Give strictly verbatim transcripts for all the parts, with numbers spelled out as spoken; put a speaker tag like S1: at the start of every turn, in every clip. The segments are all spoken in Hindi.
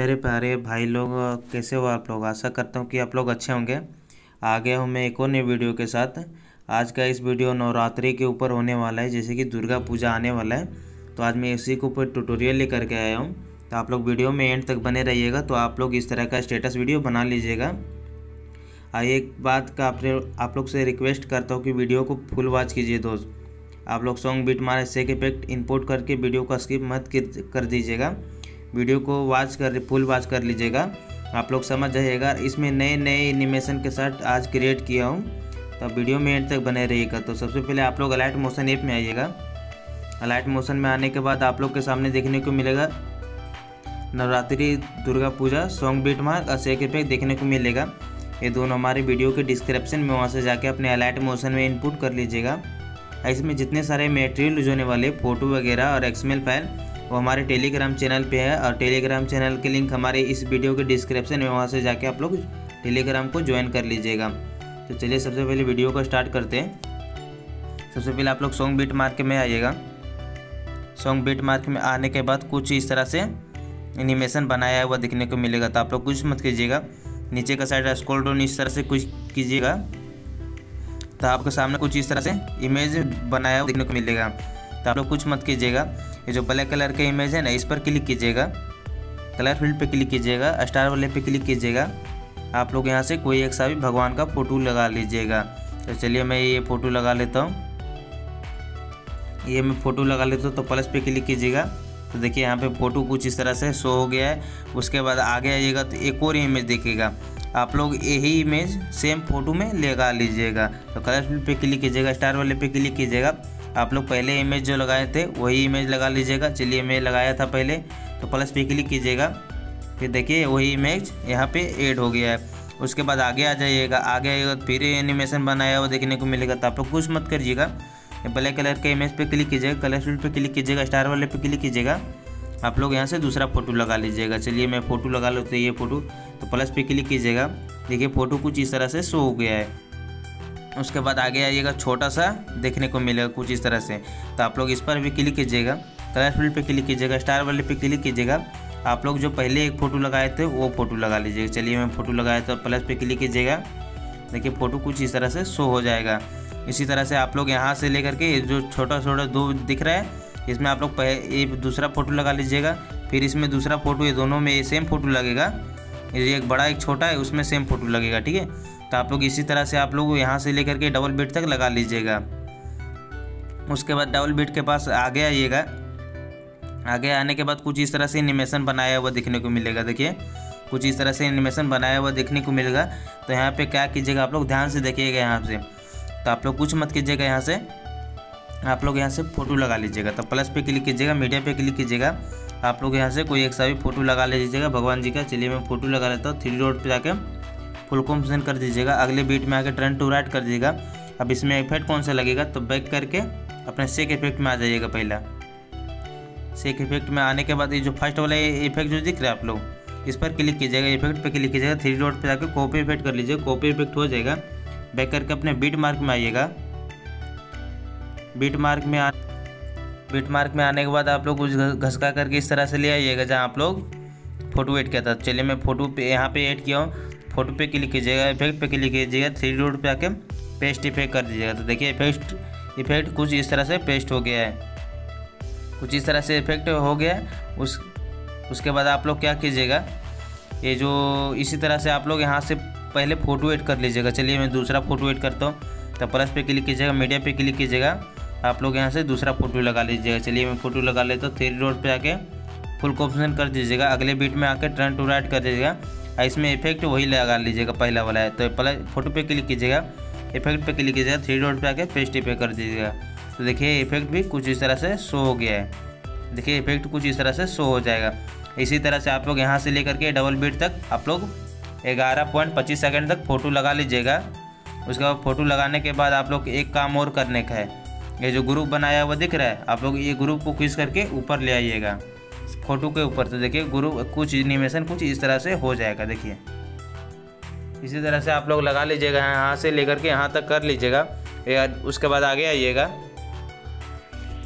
S1: मेरे प्यारे भाई लोग, कैसे हो आप लोग। आशा करता हूँ कि आप लोग अच्छे होंगे। आ गया हूँ मैं एक और नई वीडियो के साथ। आज का इस वीडियो नवरात्रि के ऊपर होने वाला है, जैसे कि दुर्गा पूजा आने वाला है। तो आज मैं इसी के ऊपर ट्यूटोरियल लेकर के आया हूँ। तो आप लोग वीडियो में एंड तक बने रहिएगा, तो आप लोग इस तरह का स्टेटस वीडियो बना लीजिएगा। आइए, एक बात का आपने आप लोग से रिक्वेस्ट करता हूँ कि वीडियो को फुल वॉच कीजिए दोस्त। आप लोग सॉन्ग बीट मारे सेक इफेक्ट इंपोर्ट करके वीडियो को स्किप मत कर दीजिएगा। वीडियो को वॉच कर फुल वॉच कर लीजिएगा, आप लोग समझ जाइएगा। इसमें नए नए एनिमेशन के साथ आज क्रिएट किया हूँ, तो वीडियो में एंड तक बने रहिएगा। तो सबसे पहले आप लोग अलाइट मोशन ऐप में आइएगा। अलाइट मोशन में आने के बाद आप लोग के सामने देखने को मिलेगा Navratri Durga Puja song beat mark और सेक इफेक्ट देखने को मिलेगा। ये दोनों हमारे वीडियो के डिस्क्रिप्शन में, वहाँ से जाके अपने अलाइट मोशन में इनपुट कर लीजिएगा। इसमें जितने सारे मटेरियल यूज होने वाले फ़ोटो वगैरह और एक्सएमएल फाइल वो हमारे टेलीग्राम चैनल पे है, और टेलीग्राम चैनल के लिंक हमारे इस वीडियो के डिस्क्रिप्शन में, वहाँ से जाके आप लोग टेलीग्राम को ज्वाइन कर लीजिएगा। तो चलिए सबसे पहले वीडियो को स्टार्ट करते हैं। सबसे पहले आप लोग सॉन्ग बीट मार्क में आइएगा। सॉन्ग बीट मार्क में आने के बाद कुछ इस तरह से एनिमेशन बनाया हुआ दिखने को मिलेगा। तो आप लोग कुछ मत कीजिएगा, नीचे का साइड स्क्रॉल डाउन इस तरह से कुछ कीजिएगा, तो आपके सामने कुछ इस तरह से इमेज बनाया हुआ देखने को मिलेगा। तो आप लोग कुछ मत कीजिएगा, ये जो ब्लैक कलर का इमेज है ना, इस पर क्लिक कीजिएगा, कलर फील्ड पे क्लिक कीजिएगा, स्टार वाले पे क्लिक कीजिएगा। आप लोग यहाँ से कोई एक सा भी भगवान का फ़ोटो लगा लीजिएगा। तो चलिए मैं ये फ़ोटो लगा लेता हूँ। ये मैं फ़ोटो लगा लेता हूँ, तो प्लस पे क्लिक कीजिएगा। तो देखिए यहाँ पे फ़ोटो कुछ इस तरह से शो हो गया है। उसके बाद आगे आइएगा तो एक और इमेज दिखेगा, आप लोग यही इमेज सेम फ़ोटो में लगा लीजिएगा। तो कलर फील्ड पे क्लिक कीजिएगा, स्टार वाले पे क्लिक कीजिएगा। आप लोग पहले इमेज जो लगाए थे वही इमेज लगा लीजिएगा। चलिए मैं लगाया था पहले, तो प्लस पे क्लिक कीजिएगा। फिर देखिए वही इमेज यहाँ पे ऐड हो गया है। उसके बाद आगे आ जाइएगा, आगे आइएगा तो फिर एनिमेशन बनाया हुआ देखने को मिलेगा। तो आप लोग कुछ मत करिएगा, ब्लैक कलर के इमेज पे क्लिक कीजिएगा, कलर फील्ड पे क्लिक कीजिएगा, स्टार वाले पे क्लिक कीजिएगा। आप लोग यहाँ से दूसरा फ़ोटो लगा लीजिएगा। चलिए मैं फ़ोटो लगा लेते तो ये फ़ोटो, तो प्लस पे क्लिक कीजिएगा। देखिए फ़ोटो कुछ इस तरह से शो हो गया है। उसके बाद आगे आइएगा, छोटा सा देखने को मिलेगा कुछ इस तरह से। तो आप लोग इस पर भी क्लिक कीजिएगा, कलर फील्ड पे क्लिक कीजिएगा, स्टार वाले पे क्लिक कीजिएगा। आप लोग जो पहले एक फ़ोटो लगाए थे वो फ़ोटो लगा लीजिएगा। चलिए मैं फ़ोटो लगाया तो प्लस पे क्लिक कीजिएगा। देखिए फ़ोटो कुछ इस तरह से शो हो जाएगा। इसी तरह से आप लोग यहाँ से लेकर के जो छोटा छोटा दो दिख रहा है, इसमें आप लोग पहले एक दूसरा फ़ोटो लगा लीजिएगा, फिर इसमें दूसरा फ़ोटो, ये दोनों में सेम फ़ोटो लगेगा। ये एक बड़ा एक छोटा है, उसमें सेम फ़ोटो लगेगा, ठीक है। तो आप लोग इसी तरह से आप लोग यहाँ से लेकर के डबल बीट तक लगा लीजिएगा। उसके बाद डबल बीट के पास आगे आइएगा। आगे आने के बाद कुछ इस तरह से एनिमेशन बनाया हुआ देखने को मिलेगा। देखिए कुछ इस तरह से एनिमेशन बनाया हुआ देखने को मिलेगा। तो यहाँ पे क्या कीजिएगा, आप लोग ध्यान से देखिएगा यहाँ से। तो आप लोग कुछ मत कीजिएगा, यहाँ से आप लोग यहाँ से फ़ोटो लगा लीजिएगा। तो प्लस पे क्लिक कीजिएगा, मीडिया पे क्लिक कीजिएगा। आप लोग यहाँ से कोई एक सा भी फ़ोटो लगा लीजिएगा भगवान जी का। चलिए मैं फ़ोटो लगा लेता हूँ। थ्री डॉट पे जाके फुल कॉम्पोजिशन कर दीजिएगा, अगले बीट में आके टर्न टू राइट कर दीजिएगा। अब इसमें इफेक्ट कौन सा लगेगा, तो बैक करके अपने सेक इफेक्ट में आ जाइएगा। पहला सेक इफेक्ट में आने के बाद ये जो फर्स्ट वाला इफेक्ट जो दिख रहा है, आप लोग इस पर क्लिक कीजिएगा, इफेक्ट पे क्लिक कीजिएगा, थ्री डॉट पे जाकर कॉपी इफेक्ट कर लीजिए। कॉपी इफेक्ट हो जाएगा। बैक करके अपने बीट मार्क में आइएगा। बीट मार्क में आ बीट मार्क में आने के बाद आप लोग कुछ घसका करके इस तरह से ले आइएगा जहाँ आप लोग फ़ोटो ऐड किया था। चलिए मैं फ़ोटो पे यहाँ पे ऐड किया हूँ। फोटो पे क्लिक कीजिएगा, इफेक्ट पे क्लिक कीजिएगा, थ्री डॉट पे आके पेस्ट इफेक्ट कर दीजिएगा। तो देखिए इफेक्ट इफेक्ट कुछ इस तरह से पेस्ट हो गया है, कुछ इस तरह से इफेक्ट हो गया है। उस उसके बाद आप लोग क्या कीजिएगा, ये जो इसी तरह से आप लोग यहाँ से पहले फ़ोटो ऐड कर लीजिएगा। चलिए मैं दूसरा फ़ोटो ऐड करता हूँ। तो प्लस पे क्लिक कीजिएगा, मीडिया पे क्लिक कीजिएगा, आप लोग यहाँ से दूसरा फ़ोटो लगा लीजिएगा। चलिए मैं फ़ोटो लगा लेता हूँ। थ्री डॉट पे आके फुल कॉम्पोजिशन कर दीजिएगा, अगले बीट में आके टर्न टू राइट कर दीजिएगा। इसमें इफेक्ट वही लगा लीजिएगा, पहला वाला है। तो पहले फोटो पे क्लिक कीजिएगा, इफेक्ट पे क्लिक कीजिएगा, थ्री डॉट पे आके पेस्ट इफेक्ट कर दीजिएगा। तो देखिए इफेक्ट भी कुछ इस तरह से शो हो गया है। देखिए इफेक्ट कुछ इस तरह से शो हो जाएगा। इसी तरह से आप लोग यहाँ से लेकर के डबल बीट तक आप लोग ग्यारह पॉइंट पच्चीस सेकेंड तक फ़ोटो लगा लीजिएगा। उसके बाद फ़ोटो लगाने के बाद आप लोग एक काम और करने का है, ये जो ग्रुप बनाया हुआ दिख रहा है, आप लोग ये ग्रुप को खींच करके ऊपर ले आइएगा फ़ोटो के ऊपर। तो देखिए ग्रुप कुछ एनिमेशन कुछ इस तरह से हो जाएगा। देखिए इसी तरह से आप लोग लगा लीजिएगा, यहाँ से लेकर के यहाँ तक कर लीजिएगा। उसके बाद आगे आइएगा।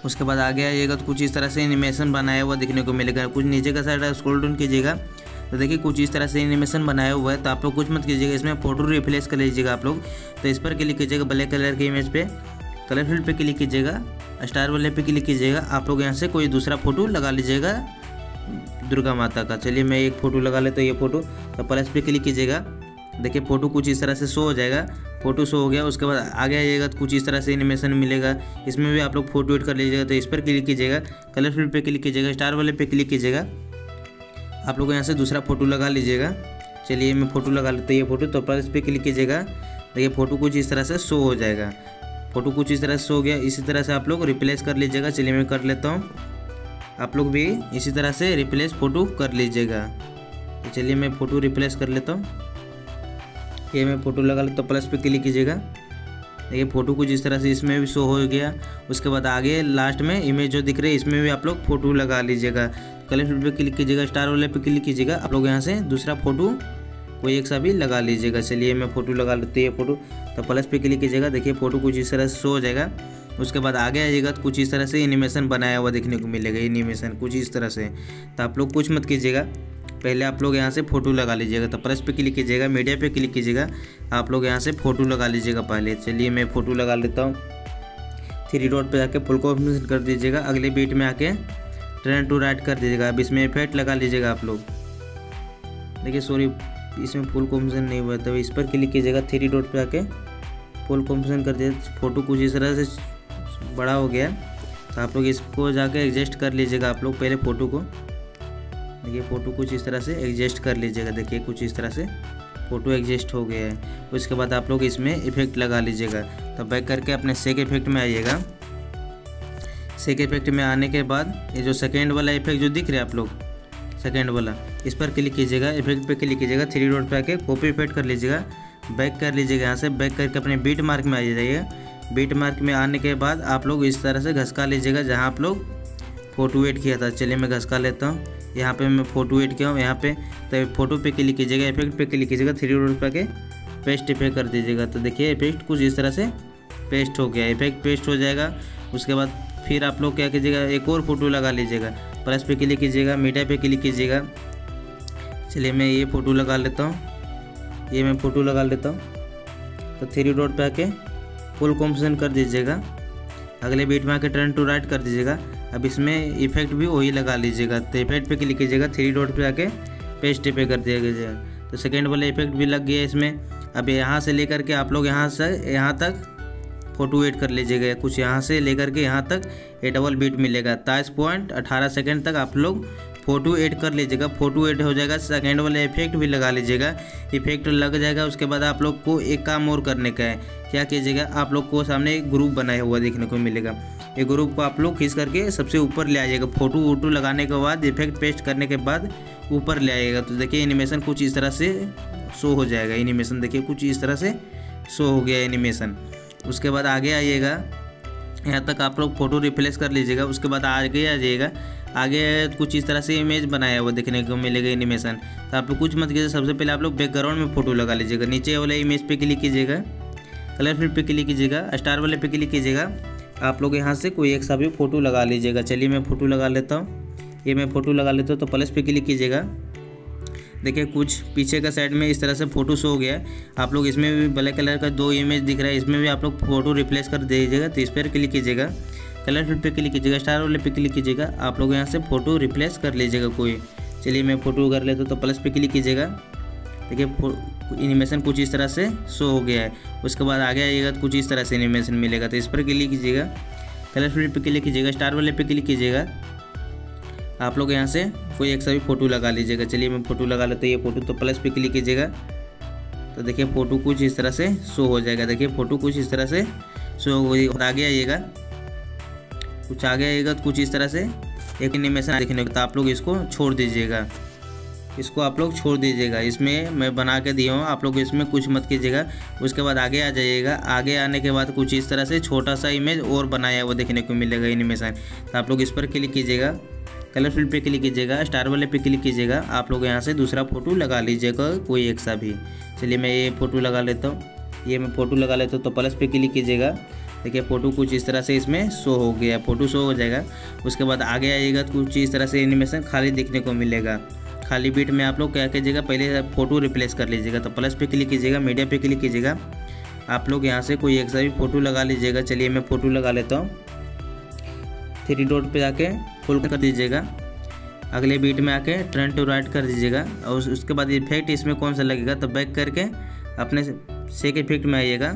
S1: उसके बाद आगे आइएगा तो कुछ इस तरह से एनिमेशन बनाया हुआ देखने को मिलेगा। कुछ नीचे का साइड स्क्रॉल डाउन कीजिएगा तो देखिए कुछ इस तरह से एनिमेशन बनाया हुआ है। तो आप लोग कुछ मत कीजिएगा, इसमें फोटो रिप्लेस कर लीजिएगा आप लोग। तो इस पर क्लिक कीजिएगा, ब्लैक कलर के इमेज पे कलर फिल पे क्लिक कीजिएगा, स्टार वाले पे क्लिक कीजिएगा। आप लोग यहाँ से कोई दूसरा फोटो लगा लीजिएगा दुर्गा माता का। चलिए मैं एक फ़ोटो लगा लेता हूँ ये फ़ोटो। तो प्लस पे क्लिक कीजिएगा, देखिए फ़ोटो कुछ इस तरह से शो हो जाएगा। फ़ोटो शो हो गया, उसके बाद आगे आइएगा तो कुछ इस तरह से एनिमेशन मिलेगा। इसमें भी आप लोग फोटो एड कर लीजिएगा। तो इस पर क्लिक कीजिएगा, कलर फिल पे क्लिक कीजिएगा, स्टार वाले पे क्लिक कीजिएगा। आप लोग यहाँ से दूसरा फ़ोटो लगा लीजिएगा। चलिए मैं फ़ोटो लगा लेता हूँ ये फ़ोटो। तो प्लस पे क्लिक कीजिएगा, देखिए फ़ोटो कुछ इस तरह से शो हो जाएगा। फ़ोटो कुछ इस तरह से शो हो गया। इसी तरह से आप लोग रिप्लेस कर लीजिएगा। चलिए मैं कर लेता हूँ, आप लोग भी इसी तरह से रिप्लेस फ़ोटो कर लीजिएगा। तो चलिए मैं फ़ोटो रिप्लेस कर लेता हूँ। ये मैं फ़ोटो लगा लेता हूँ, प्लस पे क्लिक कीजिएगा। देखिए फ़ोटो कुछ इस तरह से इसमें भी शो हो गया। उसके बाद आगे लास्ट में इमेज जो दिख रही है इसमें भी आप लोग फ़ोटो लगा लीजिएगा। कलर फिल पे क्लिक कीजिएगा, स्टार वाले पे क्लिक कीजिएगा। आप लोग यहाँ से दूसरा फ़ोटो कोई एक सा भी लगा लीजिएगा। चलिए मैं फ़ोटो लगा लेते हैं फ़ोटो। तो प्लस पे क्लिक कीजिएगा, देखिए फ़ोटो कुछ इस तरह से शो हो जाएगा। उसके बाद आगे आइएगा तो कुछ इस तरह से एनिमेशन बनाया हुआ देखने को मिलेगा। एनिमेशन कुछ इस तरह से। तो आप लोग कुछ मत कीजिएगा, पहले आप लोग यहाँ से फ़ोटो लगा लीजिएगा। तो प्लस पे क्लिक कीजिएगा, मीडिया पे क्लिक कीजिएगा, आप लोग यहाँ से फ़ोटो लगा लीजिएगा पहले। चलिए मैं फ़ोटो लगा लेता हूँ। थ्री डॉट पे जाके फुल कॉम्बिनेशन कर दीजिएगा। अगले बीट में आके टर्न टू राइट कर दीजिएगा। अब इसमें इफेक्ट लगा लीजिएगा आप लोग। देखिए सॉरी इसमें फुल कॉम्बिनेशन नहीं हुआ, तब इस पर क्लिक कीजिएगा, थ्री डॉट पे आके फुल कॉम्बिनेशन कर दीजिए। फ़ोटो कुछ इस तरह से बड़ा हो गया। तो आप लोग इसको जाके एडजस्ट कर लीजिएगा। आप लोग पहले फ़ोटो को देखिए, फ़ोटो कुछ इस तरह से एडजस्ट कर लीजिएगा। देखिए कुछ इस तरह से फ़ोटो एडजस्ट हो गया है। उसके बाद आप लोग इसमें इफेक्ट लगा लीजिएगा। तो बैक करके अपने सेक इफेक्ट में आइएगा। सेक इफेक्ट में आने के बाद ये जो सेकेंड वाला इफेक्ट जो दिख रहा है आप लोग, सेकेंड वाला, इस पर क्लिक कीजिएगा, इफेक्ट पे क्लिक कीजिएगा, थ्री डॉट पे आके कॉपी इफेक्ट कर लीजिएगा। बैक कर लीजिएगा, यहाँ से बैक करके अपने बीट मार्क में आ जाइएगा। बीट मार्क में आने के बाद आप लोग इस तरह से घसका लीजिएगा जहाँ आप लोग फ़ोटो एड किया था। चलिए मैं घसका लेता हूँ। यहाँ पे मैं फ़ोटो एड किया हूँ यहाँ पे। तो फ़ोटो पे क्लिक कीजिएगा, इफेक्ट पे क्लिक कीजिएगा, थ्री डॉट पे आके पेस्ट इफेक्ट कर दीजिएगा। तो देखिए इफेक्ट कुछ इस तरह से पेस्ट हो गया, इफेक्ट पेस्ट हो जाएगा। उसके बाद फिर आप लोग क्या कीजिएगा, एक और फ़ोटो लगा लीजिएगा। प्लस पे क्लिक कीजिएगा, मीडिया पे क्लिक कीजिएगा। चलिए मैं ये फ़ोटो लगा लेता हूँ। ये मैं फ़ोटो लगा लेता हूँ। तो थ्री डॉट पे आके फुल कॉम्बिनेशन कर दीजिएगा। अगले बीट में आके टर्न टू राइट कर दीजिएगा। अब इसमें इफेक्ट भी वही लगा लीजिएगा। तो इफेक्ट पे क्लिक कीजिएगा, थ्री डॉट पे आके पेस्ट पे कर दीजिएगा। तो सेकेंड वाला इफेक्ट भी लग गया इसमें। अब यहाँ से लेकर के आप लोग यहाँ से यहाँ तक फ़ोटो एड कर लीजिएगा। कुछ यहाँ से लेकर के यहाँ तक ये डबल बीट मिलेगा। तेईस पॉइंट अठारह सेकेंड तक आप लोग फ़ोटो ऐड कर लीजिएगा। फ़ोटो ऐड हो जाएगा, सेकंड वाला इफेक्ट भी लगा लीजिएगा। इफेक्ट लग जाएगा, उसके बाद आप लोग को एक काम और करने का है। क्या कीजिएगा, आप लोग को सामने एक ग्रुप बनाया हुआ देखने को मिलेगा। ये ग्रुप को आप लोग खींच करके सबसे ऊपर ले आइएगा। फ़ोटो वोटो लगाने के बाद, इफेक्ट पेस्ट करने के बाद ऊपर ले आइएगा। तो देखिए एनिमेशन कुछ इस तरह से शो हो जाएगा। एनिमेशन देखिए कुछ इस तरह से शो हो गया एनिमेशन। उसके बाद आगे आइएगा, यहाँ तक आप लोग फ़ोटो रिप्लेस कर लीजिएगा। उसके बाद आगे आ जाइएगा, आगे कुछ इस तरह से इमेज बनाया हुआ देखने को मिलेगा एनिमेशन। तो आप लोग कुछ मत कीजिए, सबसे पहले आप लोग बैकग्राउंड में फ़ोटो लगा लीजिएगा। नीचे वाले इमेज पे क्लिक कीजिएगा, कलर फिल पे क्लिक कीजिएगा, स्टार वाले पे क्लिक कीजिएगा। आप लोग यहाँ से कोई एक सा भी फ़ोटो लगा लीजिएगा। चलिए मैं फ़ोटो लगा लेता हूँ। ये मैं फ़ोटो लगा लेता हूँ। तो प्लस पे क्लिक कीजिएगा। देखिए कुछ पीछे का साइड में इस तरह से फ़ोटो शो हो गया है। आप लोग इसमें भी ब्लैक कलर का दो इमेज दिख रहा है, इसमें भी आप लोग फ़ोटो रिप्लेस कर दीजिएगा। तो इस पर क्लिक कीजिएगा, कलर फिल पे क्लिक कीजिएगा, स्टार वाले पे क्लिक कीजिएगा। आप लोग यहाँ से फ़ोटो रिप्लेस कर लीजिएगा कोई। चलिए मैं फ़ोटो कर लेता हूँ। तो प्लस पे क्लिक कीजिएगा। देखिए एनिमेशन कुछ इस तरह से शो हो गया है। उसके बाद आगे आइएगा तो कुछ इस तरह से एनिमेशन मिलेगा। तो इस पर क्लिक कीजिएगा, कलर फिल पे क्लिक कीजिएगा, स्टार वाले पे क्लिक कीजिएगा। आप लोग यहाँ से कोई एक सा भी फ़ोटो लगा लीजिएगा। चलिए मैं फ़ोटो लगा लेता हूँ ये फ़ोटो। तो प्लस पे क्लिक कीजिएगा। तो देखिए फ़ोटो कुछ इस तरह से शो हो जाएगा। देखिए फ़ोटो कुछ इस तरह से शो हो गई। और आगे आइएगा, कुछ आगे आइएगा तो कुछ इस तरह से एक एनिमेशन देखने को। तो आप लोग इसको छोड़ दीजिएगा, इसको आप लोग छोड़ दीजिएगा। इसमें मैं बना के दिया हूँ, आप लोग इसमें कुछ मत कीजिएगा। उसके बाद आगे आ जाइएगा। आगे आने के बाद कुछ इस तरह से छोटा सा इमेज और बनाया हुआ देखने को मिलेगा एनिमेशन। तो आप लोग इस पर क्लिक कीजिएगा, कलर फिल पे क्लिक कीजिएगा, स्टार वाले पे क्लिक कीजिएगा। आप लोग यहाँ से दूसरा फ़ोटो लगा लीजिएगा कोई एक सा भी। चलिए मैं ये फ़ोटो लगा लेता हूँ। ये मैं फ़ोटो लगा लेता हूँ। तो प्लस पे क्लिक कीजिएगा, देखिए फ़ोटो कुछ इस तरह से इसमें शो हो गया, फ़ोटो शो हो जाएगा। उसके बाद आगे आइएगा तो कुछ इस तरह से एनिमेशन खाली दिखने को मिलेगा। खाली बीट में आप लोग क्या कीजिएगा, पहले फ़ोटो रिप्लेस कर लीजिएगा। तो प्लस पे क्लिक कीजिएगा, मीडिया पे क्लिक कीजिएगा, आप लोग यहाँ से कोई एक सा भी फ़ोटो लगा लीजिएगा। चलिए मैं फ़ोटो लगा लेता हूँ। थ्री डॉट पे जाके फुल कर दीजिएगा। अगले बीट में आके टर्न टू राइट कर दीजिएगा और उसके बाद इफेक्ट इसमें कौन सा लगेगा, तो बैक करके अपने सेक इफेक्ट में आइएगा।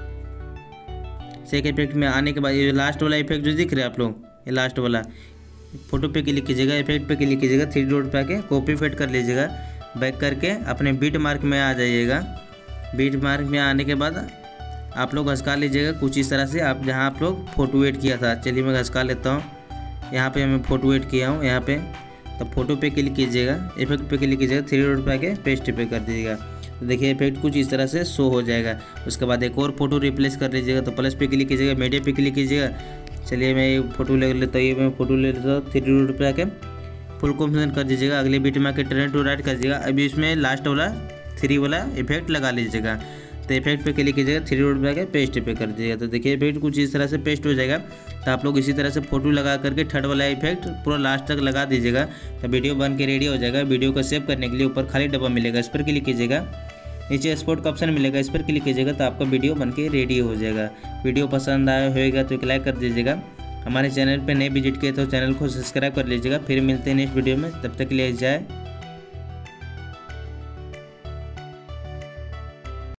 S1: सेक इफेक्ट में आने के बाद ये लास्ट वाला इफेक्ट जो दिख रहा है आप लोग, ये लास्ट वाला फोटो पे क्लिक कीजिएगा, इफेक्ट पे क्लिक कीजिएगा, थ्री डॉट पे आके कॉपी पेस्ट कर लीजिएगा। बैक करके अपने बीट मार्क में आ जाइएगा। बीट मार्क में आने के बाद आप लोग घसका लीजिएगा कुछ इस तरह से, आप जहाँ आप लोग फोटो एड किया था। चलिए मैं घसका लेता हूँ। यहाँ पे मैं फोटो एड किया हूँ यहाँ पे, तो फोटो पे क्लिक कीजिएगा, इफेक्ट पे क्लिक कीजिएगा, थ्री डॉट पे आके पेस्ट पे कर दीजिएगा। तो देखिए इफेक्ट कुछ इस तरह से शो हो जाएगा। उसके बाद एक और फोटो रिप्लेस कर लीजिएगा, तो प्लस पे क्लिक कीजिएगा, मीडिया पे क्लिक कीजिएगा। चलिए मैं ये फोटो ले लेता हूँ, ये मैं फोटो ले लेता हूँ। थ्री डॉट पे आके फुल कॉम्बिनेशन कर दीजिएगा। अगले बीट में आके टर्न टू राइट कर दीजिएगा। अभी इसमें लास्ट वाला थ्री वाला इफेक्ट लगा लीजिएगा। तो इफेक्ट पे क्लिक कीजिएगा, थ्री डॉट पे आके पेस्ट पे कर दीजिएगा। तो देखिए इफेक्ट कुछ इस तरह से पेस्ट हो जाएगा। तो आप लोग इसी तरह से फोटो लगा करके थर्ड वाला इफेक्ट पूरा लास्ट तक लगा दीजिएगा। तो वीडियो बन के रेडी हो जाएगा। वीडियो को सेव करने के लिए ऊपर खाली डब्बा मिलेगा, इस पर क्लिक कीजिएगा। नीचे एक्सपोर्ट का ऑप्शन मिलेगा, इस पर क्लिक कीजिएगा तो आपका वीडियो बन के रेडी हो जाएगा। वीडियो पसंद आया होगा तो एक लाइक कर दीजिएगा। हमारे चैनल पर नए विजिट किए तो चैनल को सब्सक्राइब कर लीजिएगा। फिर मिलते हैं नेक्स्ट वीडियो में, तब तक के लिए जय